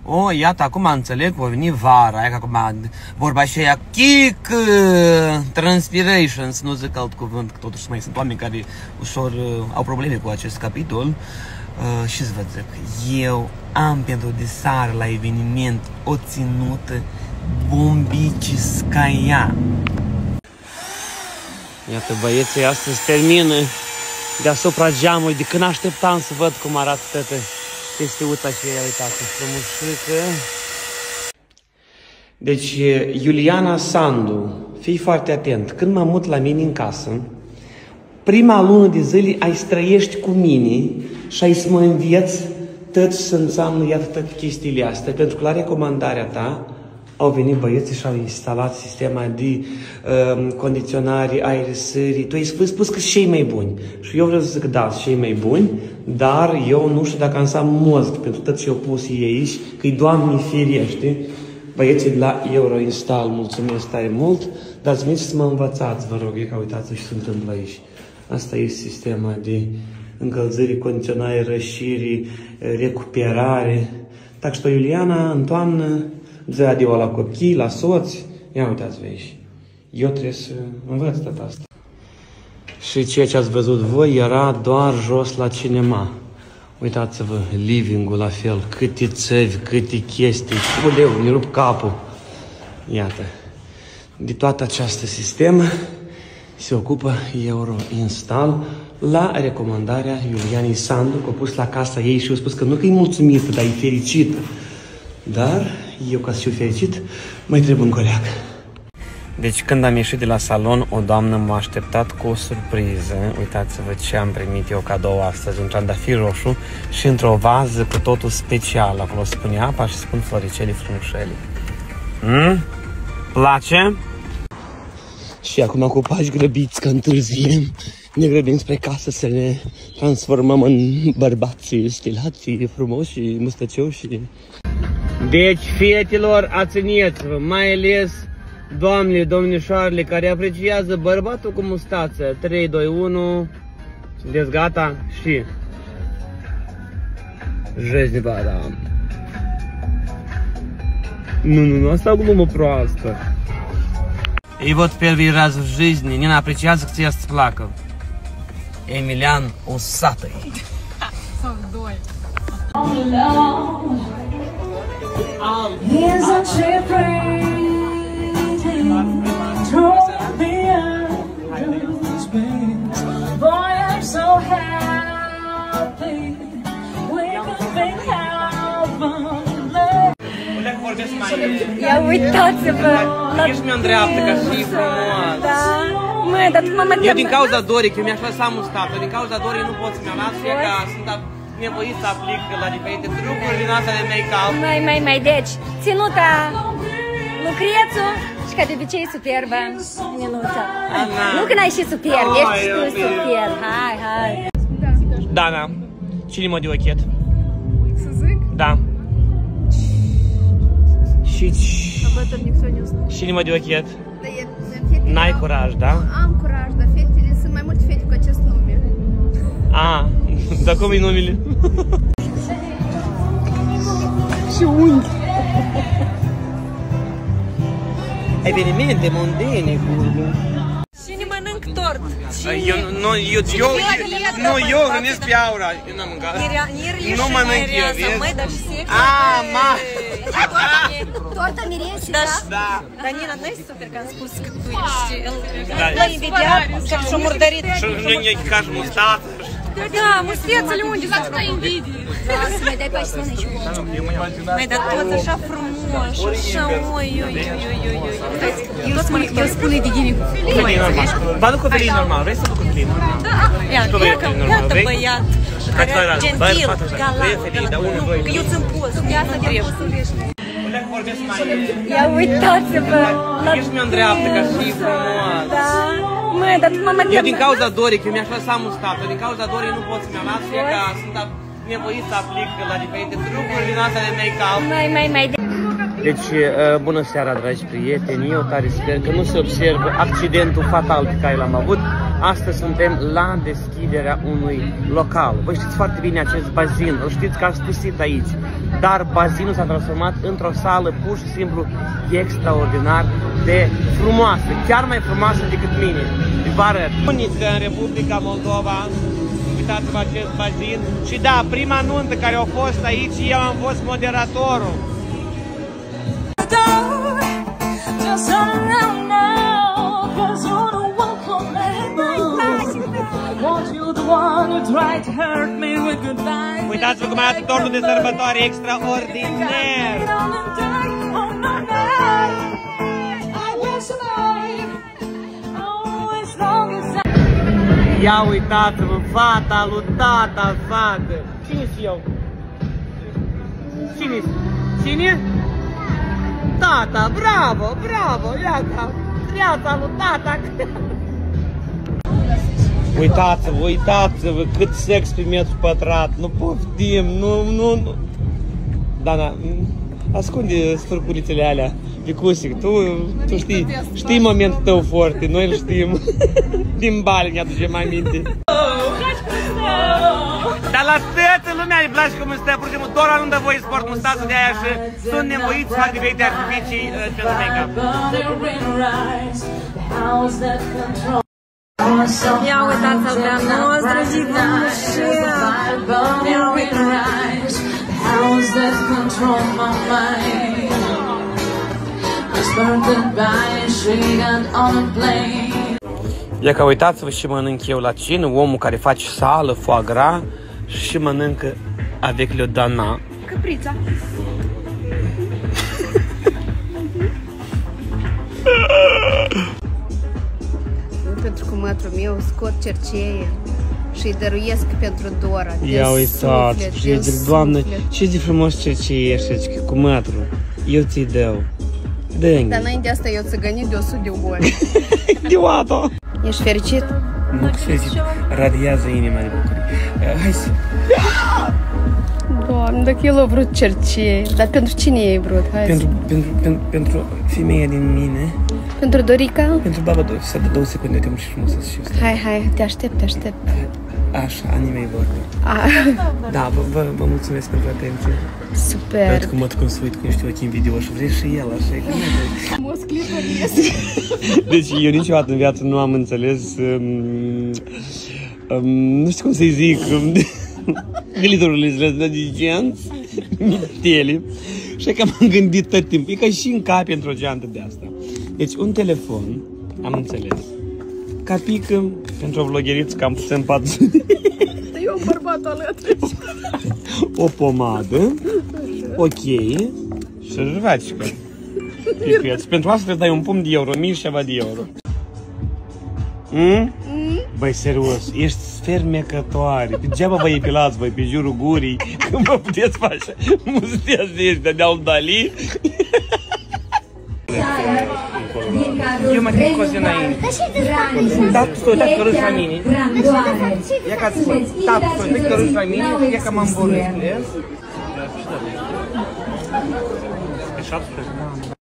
O, iată, acum înțeleg că a venit vara, aia că acum vorba și aia kick transpirations, nu zic alt cuvânt, că totuși mai sunt oameni care ușor au probleme cu acest capitol. Și să vă zic, eu am pentru disar la eveniment o ținută bombiciskaya. Iată, băieții astăzi termină deasupra geamului, de când așteptam să văd cum arată toate chestiuța și ea, uitați, frumușică. Deci, Iuliana Sandu, fii foarte atent, când mă mut la mine în casă, prima lună de zile ai străiești cu mine și ai să mă înveți tot ce înseamnă, iată, toate chestiile astea, pentru că la recomandarea ta au venit băieții și au instalat sistema de condiționare, aerisării. Tu ai spus că cei mai buni. Și eu vreau să zic că da, cei mai buni, dar eu nu știu dacă am să am mozg pentru tot ce au pus ei aici, că-i Doamne ferește. Băieții de la Euroinstall, mulțumesc tare mult, dar să mă învățați, vă rog, e că uitați ce se întâmplă aici. Asta e sistema de încălzire, condiționare, rășire, recuperare. Так что, Iuliana, în toamnă, zi adio la copii, la soți. Ia uitați-vă aici. Eu trebuie să învăț tot asta. Și ceea ce ați văzut voi era doar jos la cinema. Uitați-vă, living-ul la fel, câte țevi, câte chestii. Uleu, ne rup capul. Iată. De toată această sistemă se ocupă Euroinstall la recomandarea Iulianei Sandu, că a pus la casa ei și a spus că nu că e mulțumită, dar e fericită. Dar eu, ca să fiu fericit, mai trebuie un coleag. Deci când am ieșit de la salon, o doamnă m-a așteptat cu o surpriză. Uitați-vă ce am primit eu cadou astăzi, un trandafir roșu și într-o vază cu totul special. Acolo spune apa și spun floricele frumușele. Place? Și acum cu pași grăbiți, că întârziem, ne grăbim spre casă să ne transformăm în bărbați stilați, frumoși și mustăcioși. Deci, fetelor, ațineți-vă, mai ales doamnele, domnișoarele care apreciază bărbatul cu mustață. 3, 2, 1, sunteți gata? Și... Жизнь вода. Nu, asta glumă proastă. И вот первый раз в жизни Нина apreciază că ți-a să-ți placă. Emilian Usatăi. Sau doi. Ia uitați-vă! Ești mi-o îndreaptă ca și frumos. Da. Măi, dar tu mă mă... Eu din cauza Dorii, că mi-aș lăsa mustața, din cauza Dorii nu pot să mi-o las, fie că sunt nevoit să aplic la diferite trucuri din asta de make-up. Mai, deci, ținuta Lucrețu și ca de obicei superbă, Ninuța. Nu că n-ai și superb, ești tu superb, hai. Dana, cine mă de ochet? Să zic? Da. Și... Cine mă de ochet? N-ai curaj, da? Am curaj, dar fetele, sunt mai multe fete cu acest nume. A, dar cum e numele? Și unghi. Evenimente mondene, curgă. Cine mănânc tort? Eu hrănesc pe Aura. Eu n-am mâncat. Nu mănânc eu, vezi? Măi, dar și sex. Torta mirese, da? Da. Dar Nina, nu e super că am spus că tu ești... L-ai invidiat, că și-o murdărit. Și nu-i ca și mustață. Da, mustețele unde sunt ca invidii. Să mai dai pași să mănânci și ouă. Măi, dar tot așa frumos, așa, oi. Eu spune de ghini cu felie. Vă aduc o felie normal, vrei să aduc o felie normal? Iată băiat, gentil, galant, eu țin poz, ia să trebuie. Ia uitați-vă! Ești mi-o îndreaptă ca și frumos. Da. Măi, dar tu mă Eu din cauza Dorii, că mi-aș lăsa mustața, din cauza Dorii nu pot să mi-o las, fie că sunt nevoit să aplic la diferite trucuri din asta de make-up. Mai. Deci, bună seara, dragi prieteni, eu tare sper că nu se observă accidentul fatal pe care l-am avut Astăzi suntem la deschiderea unui local. Vă știți foarte bine acest bazin, îl știți că a spusit aici. Dar bazinul s-a transformat într-o sală pur și simplu extraordinar de frumoasă. Chiar mai frumoasă decât mine. Vă arăt. Unică în Republica Moldova. Uitați-vă acest bazin. Și da, prima nuntă care a fost aici, eu am fost moderatorul. Uitați-vă cum arată tortul de sărbătoare extraordinar! Ia uitați-vă, fata lui tata, fată! Cine-s eu? Cine-s? Cine? Tata, bravo, bravo, iată! Viața lui tata! Uitați-vă, uitați-vă cât sex pe metru pătrat, nu poftim, nu. Dana, ascunde sfârculițele alea, Vicusic, tu știi momentul tău foarte, noi îl știm. Din bali ne aducem aminte. Dar la toată lumea îi place cum stă, pur și simplu, doar nu dă voie sport mustață de aia și sunt nevoiți să fac diferite artificii pentru make-up. Ia uitați-l pe-a noastră, Givușea! Ia uitați! Ia că uitați-vă și mănânc eu la cină, omul care face sală, foie gras și mănâncă avec le Dana. Caprița. Pentru că mătrul meu scot cerceie și îi dăruiesc pentru Dora. Ia uitați, și eu zic, Doamne, ce de frumos cerceie ești cu mătrul. Eu ți-i dau. Dă-mi. Dar înainte asta eu țăgănit de 100 de ori. Idiotă! Ești fericit? Nu, fericit. Radiază inima de bucurie. Hai să... Doamne, dacă el a vrut cercei, dar pentru cine ai vrut? Hai Pentru femeia din mine. Pentru Dorica? Pentru baba, să dă 2 secunde, te-am și frumos să știu. Hai, te aștept. Așa, animei vorbe. Da, vă mulțumesc pentru atenție. Super. Uite cum mă cum să uit, cum știu ochii în video și vrei și el, așa e că Deci eu niciodată în viață nu am înțeles, nu știu cum să-i zic, gliturile de mitele. Și că m-am gândit tot timpul, e ca și în cap într-o geantă de asta. Deci un telefon, am înțeles, capică pentru o vlogheriță cam puțin 400. Eu am bărbat alături. O pomadă, ok, și jvacică. Pentru asta trebuie dai un pumn de euro, 1000 și ceva de euro. Băi, serios, ești fermecătoare. Degeaba vă epilați voi pe jurul gurii când vă puteți face musteați de ăștia de-al Dali. Eu mă trec cozi înainte. Da, stai, dați că râși la mine. Ia ca să-ți tap, stai, că râși la mine, ia că m-am borâs.